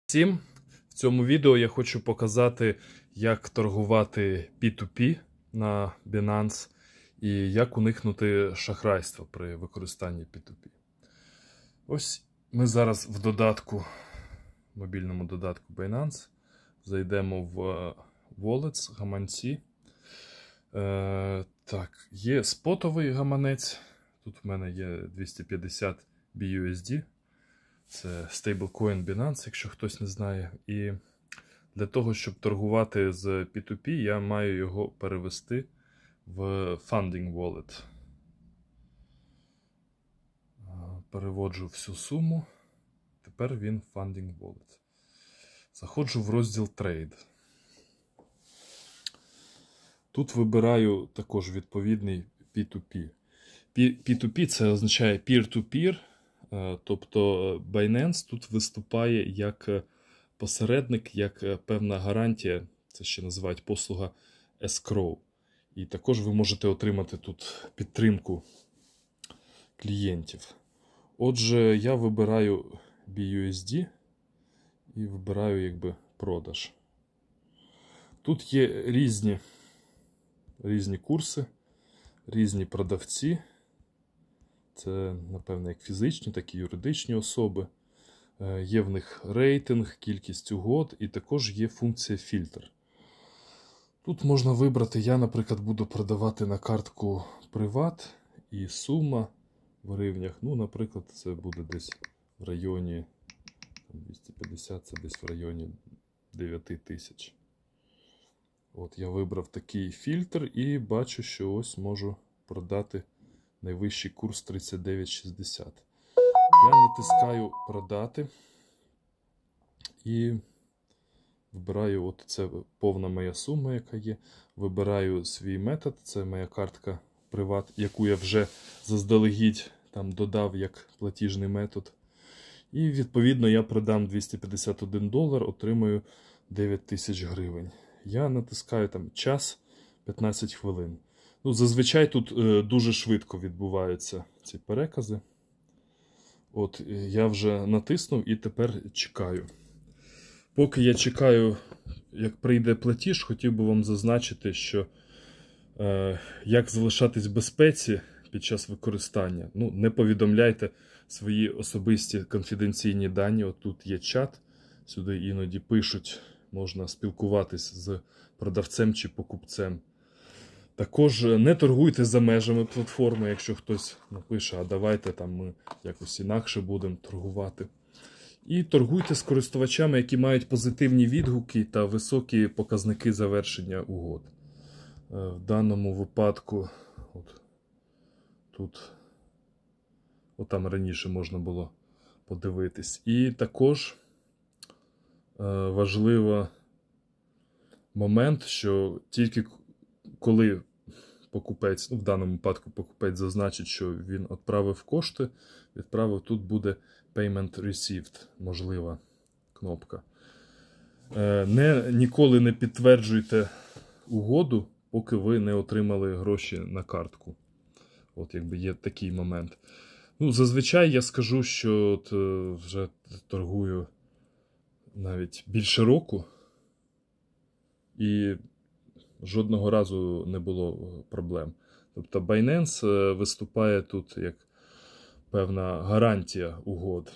Всім! В цьому відео я хочу показати, як торгувати P2P на Binance і як уникнути шахрайства при використанні P2P. Ось ми зараз в мобільному додатку Binance зайдемо в Wallets, гаманці. Так, є спотовий гаманець. Тут в мене є 250 BUSD. Це стейблкоін Binance, якщо хтось не знає. І для того, щоб торгувати з P2P, я маю його перевести в Funding Wallet. Переводжу всю суму. Тепер він Funding Wallet. Заходжу в розділ Trade. Тут вибираю також відповідний P2P. P2P це означає Peer-to-Peer. Тобто Binance тут виступає як посередник, як певна гарантія, це ще називають послуга Escrow. І також ви можете отримати тут підтримку клієнтів. Отже, я вибираю BUSD і вибираю продаж. Тут є різні курси, різні продавці. Це, напевно, як фізичні, так і юридичні особи. Є в них рейтинг, кількість угод і також є функція фільтр. Тут можна вибрати, я, наприклад, буду продавати на картку Приват і сума в гривнях. Ну, наприклад, це буде десь в районі 250, це десь в районі 9 тисяч. От я вибрав такий фільтр і бачу, що ось можу продати найвищий курс 39,60. Я натискаю продати і вибираю, от це повна моя сума, яка є. Вибираю свій метод, це моя картка Приват, яку я вже заздалегідь там додав як платіжний метод. І відповідно я продам $251, отримую 9 тисяч гривень. Я натискаю там час 15 хвилин. Ну, зазвичай тут дуже швидко відбуваються ці перекази. От я вже натиснув і тепер чекаю. Поки я чекаю, як прийде платіж, хотів би вам зазначити, що як залишатись в безпеці під час використання. Ну, не повідомляйте свої особисті конфіденційні дані. От тут є чат, сюди іноді пишуть, можна спілкуватись з продавцем чи покупцем. Також не торгуйте за межами платформи, якщо хтось напише, а давайте там ми якось інакше будемо торгувати. І торгуйте з користувачами, які мають позитивні відгуки та високі показники завершення угод. В даному випадку, там раніше можна було подивитись. І також важливий момент, що тільки коли покупець, в даному випадку покупець зазначить, що він відправив кошти, тут буде Payment Received, можлива кнопка. Ніколи не підтверджуйте угоду, поки ви не отримали гроші на картку. От є такий момент. Ну, зазвичай я скажу, що вже торгую навіть більше року. І жодного разу не було проблем. Тобто Binance виступає тут як певна гарантія угод.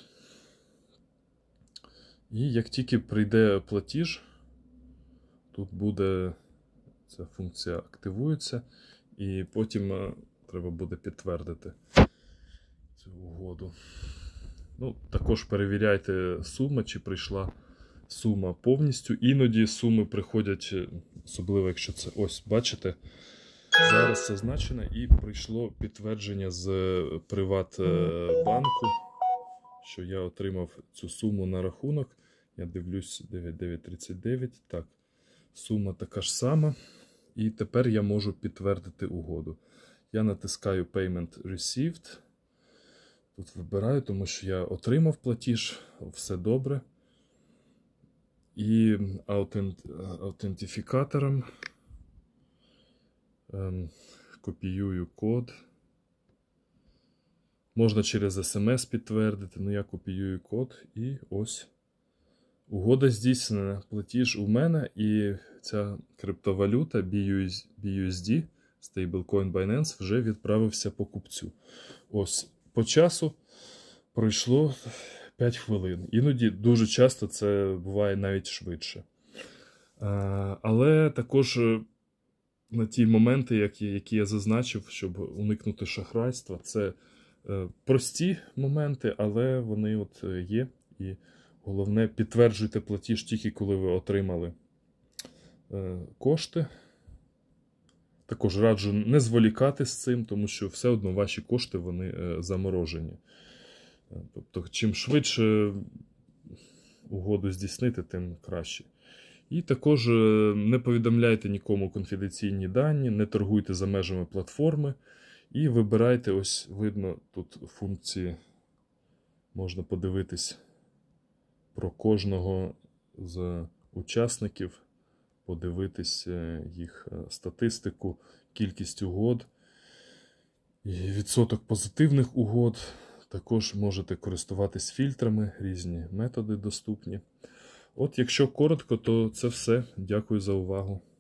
І як тільки прийде платіж, тут буде ця функція активується, і потім треба буде підтвердити цю угоду. Ну, також перевіряйте суму, чи прийшла сума повністю. Іноді суми приходять, особливо якщо це, ось, бачите, зараз зазначено і прийшло підтвердження з Приватбанку, що я отримав цю суму на рахунок. Я дивлюсь, 9939, так, сума така ж сама. І тепер я можу підтвердити угоду. Я натискаю Payment Received. Тут вибираю, тому що я отримав платіж, все добре. І аутентифікатором копіюю код. Можна через SMS підтвердити, але я копіюю код і ось Угода здійснена, платіж у мене, і ця криптовалюта BUSD, Stablecoin Binance, вже відправився покупцю. Ось, по часу пройшло 5 хвилин. Іноді дуже часто це буває навіть швидше. Але також на ті моменти, які я зазначив, щоб уникнути шахрайства, це прості моменти, але вони от є. І головне, підтверджуйте платіж тільки коли ви отримали кошти. Також раджу не зволікати з цим, тому що все одно ваші кошти вони заморожені. Тобто, чим швидше угоду здійснити, тим краще. І також не повідомляйте нікому конфіденційні дані, не торгуйте за межами платформи. І вибирайте, ось видно, тут функції, можна подивитись про кожного з учасників, подивитись їх статистику, кількість угод, і відсоток позитивних угод. Також можете користуватись фільтрами, різні методи доступні. От якщо коротко, то це все. Дякую за увагу.